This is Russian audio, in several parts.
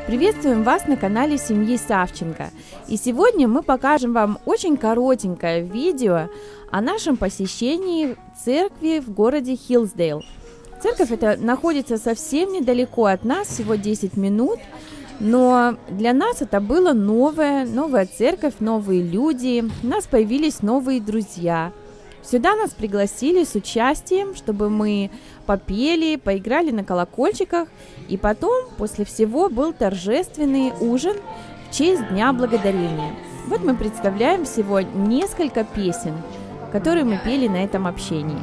Приветствуем вас на канале семьи Савченко. И сегодня мы покажем вам очень коротенькое видео о нашем посещении церкви в городе Хиллсдейл. Церковь эта находится совсем недалеко от нас, всего 10 минут. Но для нас это была новая церковь, новые люди, у нас появились новые друзья. Сюда нас пригласили с участием, чтобы мы попели, поиграли на колокольчиках, и потом, после всего, был торжественный ужин в честь Дня Благодарения. Вот мы представляем всего несколько песен, которые мы пели на этом общении.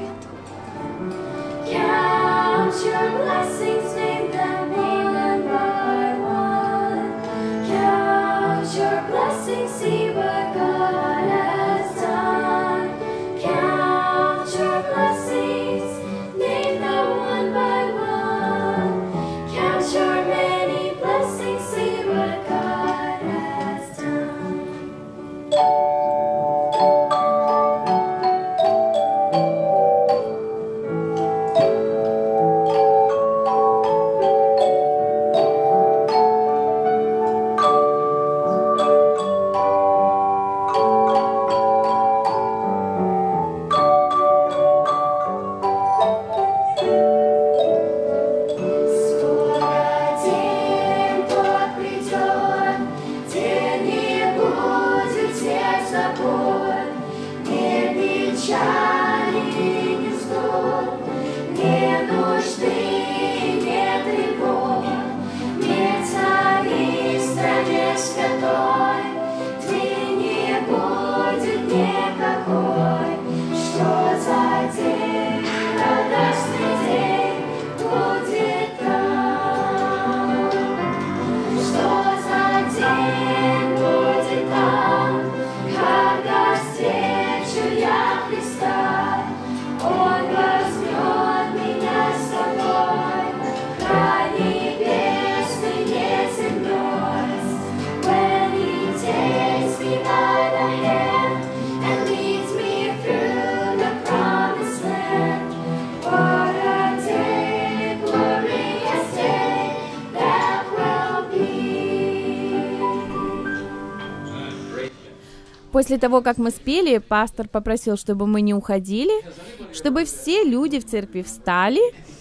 После того, как мы спели, пастор попросил, чтобы мы не уходили, чтобы все люди в церкви встали,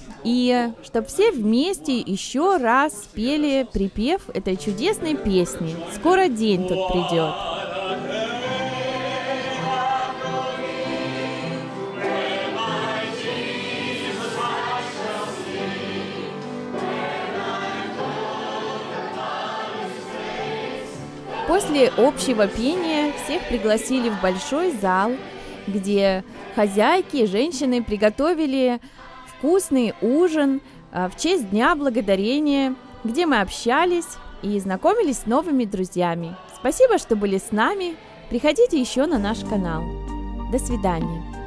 и чтобы все вместе еще раз спели припев этой чудесной песни «Скоро день тут придет». После общего пения всех пригласили в большой зал, где хозяйки и женщины приготовили вкусный ужин в честь Дня Благодарения, где мы общались и знакомились с новыми друзьями. Спасибо, что были с нами. Приходите еще на наш канал. До свидания.